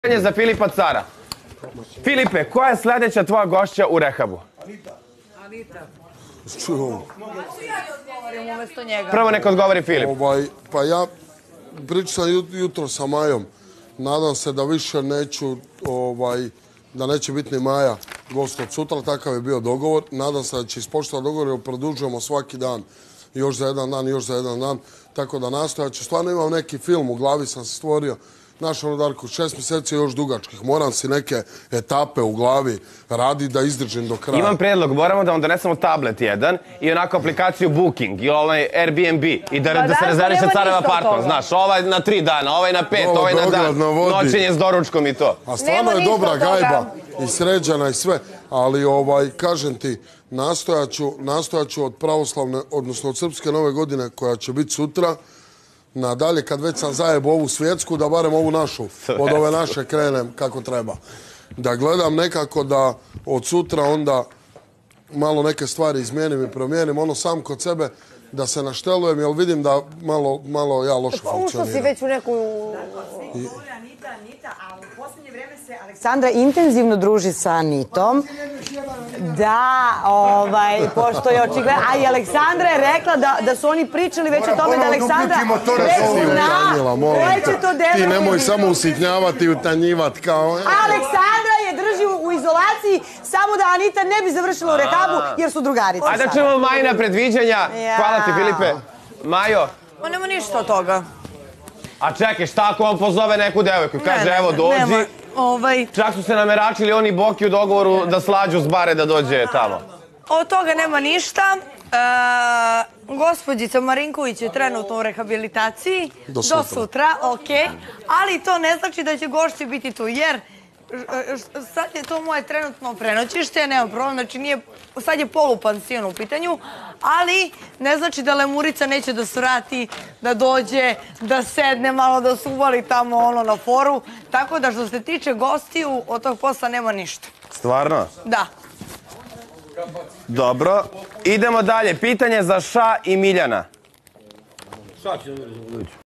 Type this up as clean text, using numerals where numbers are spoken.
Pitanje za Filipa Cara. Filipe, koja je sljedeća tvoja gošća u rehabu? Anita. Čuo. Prvo neko odgovori Filip. Pa ja pričam jutro sa Majom. Nadam se da više neću, da neće biti ni Maja gost od sutra. Takav je bio dogovor. Nadam se da će ispoštovati dogovor jer produžujemo svaki dan. Još za jedan dan, još za jedan dan. Tako da nastojat ću. Stvarno imam neki film u glavi, sam se stvorio. Naš Darko, 6 mjeseci još dugačkih. Moram si neke etape u glavi raditi da izdržim do kraja. Imam predlog, moramo da vam donesemo tablet jedan i onako aplikaciju Booking i ovaj Airbnb i da se rezerviše Careva apartman. Znaš, ovaj na 3 dana, ovaj na 5, ovaj na dan. Noćenje s doručkom i to. A stvarno je dobra gajba i sređena i sve. Ali, kažem ti, nastojat ću od pravoslavne, odnosno od srpske nove godine koja će biti sutra, nadalje, kad već sam zajebo ovu svjetsku, da barem ovu našu, od ove naše krenem kako treba. Da gledam nekako da od sutra onda malo neke stvari izmijenim i promijenim, ono sam kod sebe, da se naštelujem, jer vidim da malo ja loše funkcioniram. Ušlo si već u neku... Anita, a u posljednje vrijeme se Aleksandra intenzivno druži sa Anitom. Da, pošto je očigledno... A i Aleksandra je rekla da su oni pričali već o tome da Aleksandra već zna koje će to delo... Ti nemoj samo usitnjavati i utanjivati kao... Aleksandra je drži u izolaciji samo da Anita ne bi završila u rehabu jer su drugarice. Ajde da čujemo Majina predviđanja. Hvala ti, Filipe. Majo? Ma nema ništa od toga. A čekaj, šta ako vam pozove neku devojku? Kaže, evo, dođi. Čak su se nameračili oni Boki u dogovoru da slađu s bare da dođe tamo. Od toga nema ništa. Gospođica Marinković je trenutno u rehabilitaciji. Do sutra, okej. Ali to ne znači da će gošći biti tu, jer sad je to moje trenutno prenoćište, nema problem, znači sad je polupansion u pitanju, ali ne znači da Lemurica neće da svrati, da dođe, da sedne malo, da se uvali tamo na foru, tako da što se tiče gostiju, od tog posla nema ništa. Stvarno? Da. Dobro, idemo dalje. Pitanje za Ša i Miljana.